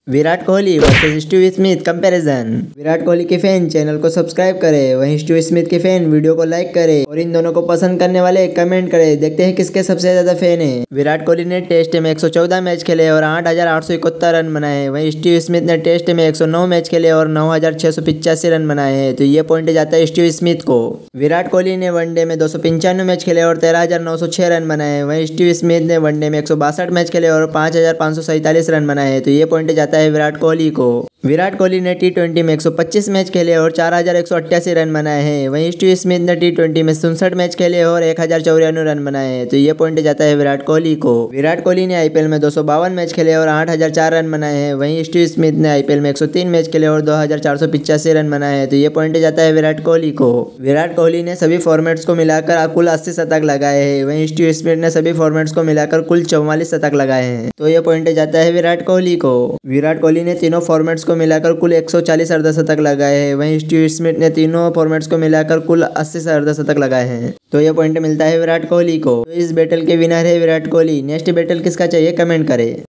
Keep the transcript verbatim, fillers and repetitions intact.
Virat Kohli versus Steve Smith comparison. Virat Kohli के fan channel को subscribe करें, वहीं स्टीव स्मिथ के फैन वीडियो को लाइक करें और इन दोनों को पसंद करने वाले कमेंट करें। देखते हैं किसके सबसे ज्यादा फैन है। विराट कोहली ने टेस्ट में एक सौ चौदह मैच खेले और आठ हजार आठ सौ इकहत्तर रन बनाए। वहीं स्टीव स्मिथ ने टेस्ट में एक सौ नौ मैच खेले और नौ हजार छह सौ पिचासी रन बनाए हैं। तो ये पॉइंट जाता है स्टीव स्मिथ को। विराट कोहली ने वनडे में दो सौ पंचानवे मैच खेले और तेरह हजार नौ सौ छह रन बनाए। वहीं स्टीव स्मिथ ने वनडे में एक सौ बासठ मैच खेले और पाँच हजार पाँच सौ सैंतालीस रन बनाए। तो ये पॉइंट जाता है विराट कोहली को। विराट कोहली ने टी ट्वेंटी में एक सौ पच्चीस मैच खेले और चार हजार एक सौ अट्ठासी रन बनाए हैं। वहीं स्टीव स्मिथ ने टी ट्वेंटी में उनसठ मैच खेले और एक हजार चौरानवे रन बनाए हैं। तो ये पॉइंट जाता है विराट कोहली को। विराट कोहली ने आईपीएल में दो सौ बावन मैच खेले और आठ हजार चार रन बनाए हैं। वहीं स्टीव स्मिथ ने आईपीएल में एक सौ तीन मैच खेले और दो हजार चार सौ पिचासी रन बनाए हैं। तो ये पॉइंट जाता है विराट कोहली को। विराट कोहली ने सभी फॉर्मेट्स को मिलाकर कुल अस्सी शतक लगाए हैं। वहीं स्टीव स्मिथ ने सभी फॉर्मेट्स को मिलाकर कुल चौवालीस शतक लगाए हैं। तो ये पॉइंट जाता है विराट कोहली को। विराट कोहली ने तीनों फॉर्मेट्स को मिलाकर कुल एक सौ चालीस अर्धशतक लगाए हैं। वहीं स्टीव स्मिथ ने तीनों फॉर्मेट्स को मिलाकर कुल अस्सी अर्धशतक लगाए हैं। तो ये पॉइंट मिलता है विराट कोहली को। तो इस बैटल के विनर है विराट कोहली। नेक्स्ट बैटल किसका चाहिए कमेंट करें।